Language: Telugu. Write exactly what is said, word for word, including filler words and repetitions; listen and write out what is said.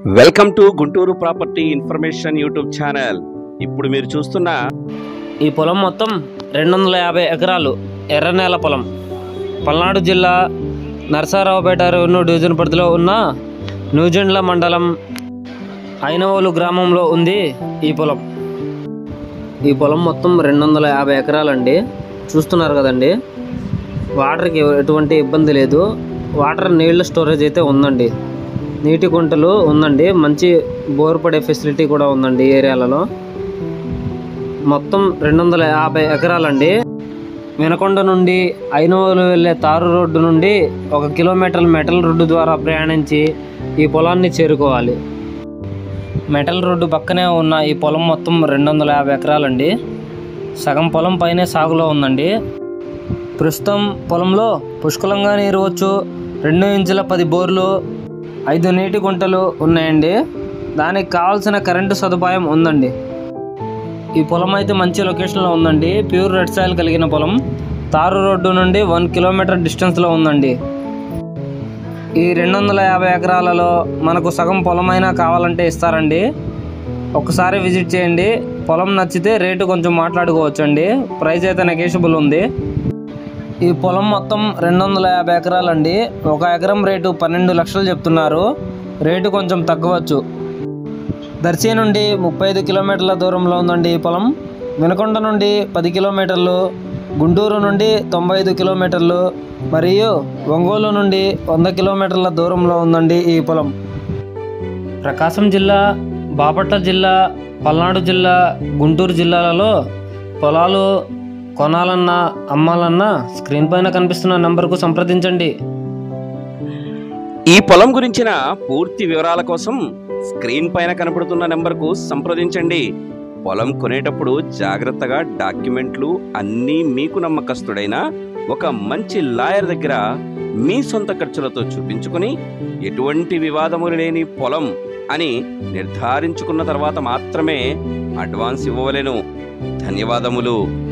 Welcome to Guntur property information YouTube channel. ఇప్పుడు మీరు చూస్తున్న ఈ పొలం మొత్తం రెండు వందల యాభై ఎకరాలు ఎర్రనేల పొలం. పల్నాడు జిల్లా నరసరావుపేట రెవెన్యూ డివిజన్ పరిధిలో ఉన్న న్యూజెండ్ల మండలం ఐనవోలు గ్రామంలో ఉంది ఈ పొలం. ఈ పొలం మొత్తం రెండు వందల యాభై ఎకరాలండి. చూస్తున్నారు కదండి, వాటర్కి ఎటువంటి ఇబ్బంది లేదు. వాటర్ నీళ్ళ స్టోరేజ్ అయితే ఉందండి, నీటి కుంటలు ఉందండి, మంచి బోర్ పడే ఫెసిలిటీ కూడా ఉందండి ఈ ఏరియాలలో. మొత్తం రెండు వందల యాభై ఎకరాలండి. వినకొండ నుండి ఐనవోలు వెళ్ళే తారు రోడ్డు నుండి ఒక కిలోమీటర్ మెటల్ రోడ్డు ద్వారా ప్రయాణించి ఈ పొలాన్ని చేరుకోవాలి. మెటల్ రోడ్డు పక్కనే ఉన్న ఈ పొలం మొత్తం రెండు వందల యాభై ఎకరాలండి. సగం పొలం పైనే సాగులో ఉందండి. ప్రస్తుతం పొలంలో పుష్కలంగా నీరు వచ్చు. రెండు ఇంచుల పది బోర్లు, ఐదు నీటి గుంటలు ఉన్నాయండి. దానికి కావాల్సిన కరెంటు సదుపాయం ఉందండి. ఈ పొలం అయితే మంచి లొకేషన్లో ఉందండి. ప్యూర్ రెడ్ సాయిల్ కలిగిన పొలం. తారు రోడ్డు నుండి వన్ కిలోమీటర్ డిస్టెన్స్లో ఉందండి. ఈ రెండు వందల యాభై ఎకరాలలో మనకు సగం పొలం అయినా కావాలంటే ఇస్తారండి. ఒకసారి విజిట్ చేయండి. పొలం నచ్చితే రేటు కొంచెం మాట్లాడుకోవచ్చు అండి. ప్రైస్ అయితే నెగోషియబుల్ ఉంది. ఈ పొలం మొత్తం రెండు వందల యాభై ఎకరాలండి. ఒక ఎకరం రేటు పన్నెండు లక్షలు చెప్తున్నారు. రేటు కొంచెం తగ్గవచ్చు. దర్శి నుండి ముప్పై ఐదు కిలోమీటర్ల దూరంలో ఉందండి ఈ పొలం. వినకొండ నుండి పది కిలోమీటర్లు, గుంటూరు నుండి తొంభై ఐదు కిలోమీటర్లు మరియు ఒంగోలు నుండి వంద కిలోమీటర్ల దూరంలో ఉందండి ఈ పొలం. ప్రకాశం జిల్లా, బాపట్ల జిల్లా, పల్నాడు జిల్లా, గుంటూరు జిల్లాలలో పొలాలు కొనాలన్నా అమ్మాలన్నా స్క్రీన్ పైన కనిపిస్తున్న నంబర్కు సంప్రదించండి. ఈ పొలం గురించిన పూర్తి వివరాల కోసం స్క్రీన్ పైన కనపడుతున్న నెంబర్కు సంప్రదించండి. పొలం కొనేటప్పుడు జాగ్రత్తగా డాక్యుమెంట్లు అన్నీ మీకు నమ్మకస్తుడైన ఒక మంచి లాయర్ దగ్గర మీ సొంత ఖర్చులతో చూపించుకుని ఎటువంటి వివాదములు లేని పొలం అని నిర్ధారించుకున్న తర్వాత మాత్రమే అడ్వాన్స్ ఇవ్వవలెను. ధన్యవాదములు.